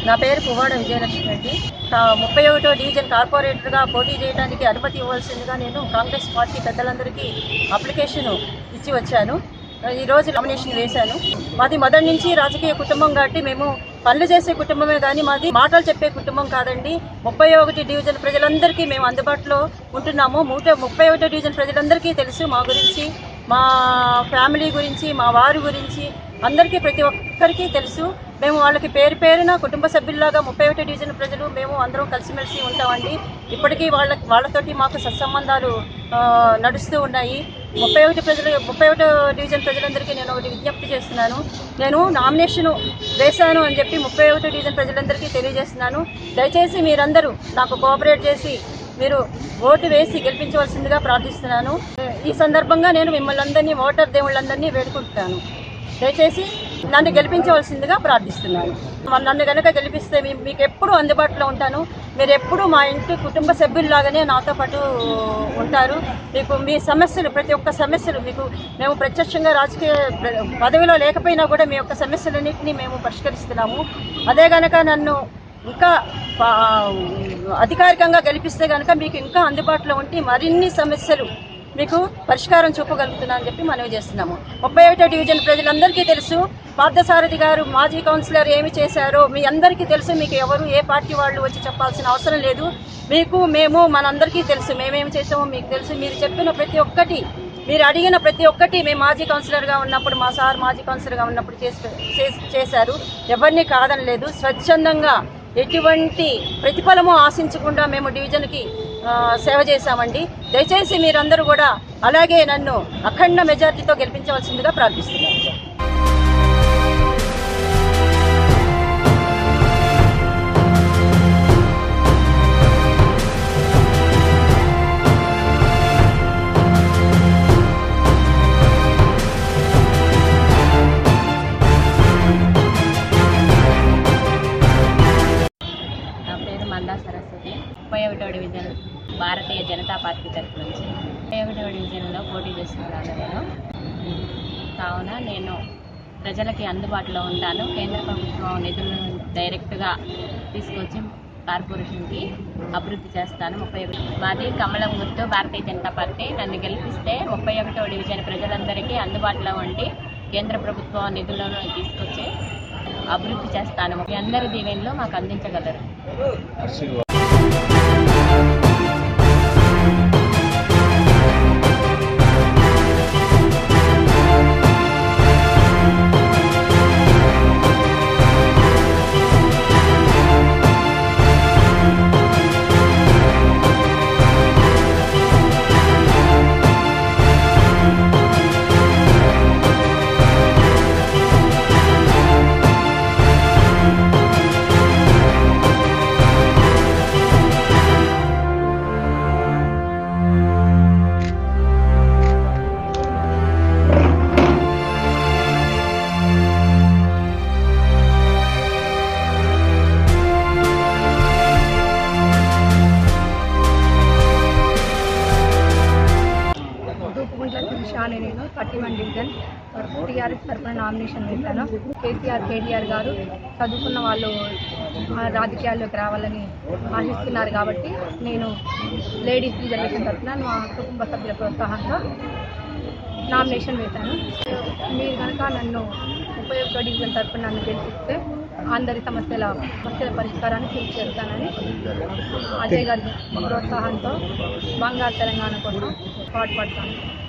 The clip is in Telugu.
నా పేరు పువ్వాడ విజయలక్ష్మి అండి. 31వ డివిజన్ కార్పొరేటర్గా పోటీ చేయడానికి అనుమతి ఇవ్వాల్సిందిగా నేను కాంగ్రెస్ పార్టీ పెద్దలందరికీ అప్లికేషన్ ఇచ్చి వచ్చాను. ఈరోజు నామినేషన్ వేశాను. మాది మొదటి నుంచి రాజకీయ కుటుంబం కాబట్టి మేము పనులు చేసే కుటుంబమే కానీ మాది మాటలు చెప్పే కుటుంబం కాదండి. 31 డివిజన్ ప్రజలందరికీ మేము అందుబాటులో ఉంటున్నాము. 31 డివిజన్ ప్రజలందరికీ తెలుసు మా గురించి, మా ఫ్యామిలీ గురించి, మా వారి గురించి అందరికీ ప్రతి ఒక్కరికి తెలుసు. మేము వాళ్ళకి పేరు పేరున కుటుంబ సభ్యుల్లాగా 31 డివిజన్ ప్రజలు మేము అందరం కలిసిమెలిసి ఉంటామండి. ఇప్పటికీ వాళ్ళతోటి మాకు సత్సంబంధాలు నడుస్తూ ఉన్నాయి. 31 డివిజన్ ప్రజలందరికీ నేను ఒకటి విజ్ఞప్తి చేస్తున్నాను. నేను నామినేషన్ వేశాను అని చెప్పి 31 డివిజన్ ప్రజలందరికీ తెలియజేస్తున్నాను. దయచేసి మీరందరూ నాకు కోఆపరేట్ చేసి మీరు ఓటు వేసి గెలిపించవలసిందిగా ప్రార్థిస్తున్నాను. ఈ సందర్భంగా నేను మిమ్మల్ని అందరినీ, ఓటర్ దేవుళ్ళందరినీ వేడుకుంటున్నాను. దయచేసి నన్ను గెలిపించవలసిందిగా ప్రార్థిస్తున్నాను. నన్ను కనుక గెలిపిస్తే మీకు ఎప్పుడూ అందుబాటులో ఉంటాను. మీరు ఎప్పుడూ మా ఇంటి కుటుంబ సభ్యుల్లాగానే నాతో పాటు ఉంటారు. మీకు మీ సమస్యలు, ప్రతి ఒక్క సమస్యలు మీకు మేము ప్రత్యక్షంగా రాజకీయ పదవిలో లేకపోయినా కూడా మీ యొక్క సమస్యలన్నింటినీ మేము పరిష్కరిస్తున్నాము. అదే కనుక నన్ను ఇంకా అధికారికంగా గెలిపిస్తే కనుక మీకు ఇంకా అందుబాటులో ఉండి మరిన్ని సమస్యలు మీకు పరిష్కారం చూపగలుగుతున్నానని చెప్పి మనవి చేస్తున్నాము. 31 డివిజన్ ప్రజలందరికీ తెలుసు పార్థసారథి గారు మాజీ కౌన్సిలర్ ఏమి చేశారో మీ అందరికీ తెలుసు. మీకు ఎవరు ఏ పార్టీ వాళ్ళు వచ్చి చెప్పాల్సిన అవసరం లేదు. మీకు మేము మనందరికీ తెలుసు, మేమేమి చేసామో మీకు తెలుసు. మీరు చెప్పిన ప్రతి ఒక్కటి, మీరు అడిగిన ప్రతి ఒక్కటి మేము మాజీ కౌన్సిలర్గా ఉన్నప్పుడు, మా సార్ మాజీ కౌన్సిలర్గా ఉన్నప్పుడు చేశారు. ఎవరిని కాదనలేదు. స్వచ్ఛందంగా ఎటువంటి ప్రతిఫలము ఆశించకుండా మేము డివిజన్కి సేవ చేశామండి. దయచేసి మీరందరూ కూడా అలాగే నన్ను అఖండ మెజార్టీతో గెలిపించవలసిందిగా ప్రార్థిస్తున్నాను. నా పేరు మందా సరస్వతి. 31వ డివిజన్ భారతీయ జనతా పార్టీ తరఫు నుంచి 31వ డివిజన్లో పోటీ చేస్తున్నాను నేను. కావున నేను ప్రజలకి అందుబాటులో ఉంటాను. కేంద్ర ప్రభుత్వం నిధులను డైరెక్ట్గా తీసుకొచ్చి కార్పొరేషన్కి అభివృద్ధి చేస్తాను. 31 మాది కమలం గుర్తు, భారతీయ జనతా పార్టీ. నన్ను గెలిపిస్తే 31వ డివిజన్ ప్రజలందరికీ అందుబాటులో ఉండి కేంద్ర ప్రభుత్వం నిధులను తీసుకొచ్చి అభివృద్ధి చేస్తాను. మీ అందరి దీవెనలో మాకు అందించగలరు. నేను 31 డివిజన్ టీఆర్ఎస్ తరఫున నామినేషన్ వేశాను. కేటీఆర్ గారు చదువుకున్న వాళ్ళు రాజకీయాల్లోకి రావాలని ఆశిస్తున్నారు కాబట్టి నేను లేడీస్ రిజర్వేషన్ తరఫున మా కుటుంబ సభ్యుల ప్రోత్సాహంతో నామినేషన్ వేశాను. మీరు కనుక నన్ను 31వ డివిజన్ తరఫున నన్ను గెలిపిస్తే అందరి సమస్యల పరిష్కారాన్ని కృషి చేస్తానని అజయ్ గారి ప్రోత్సాహంతో బంగారు తెలంగాణ కోసం పాటుపడతాను.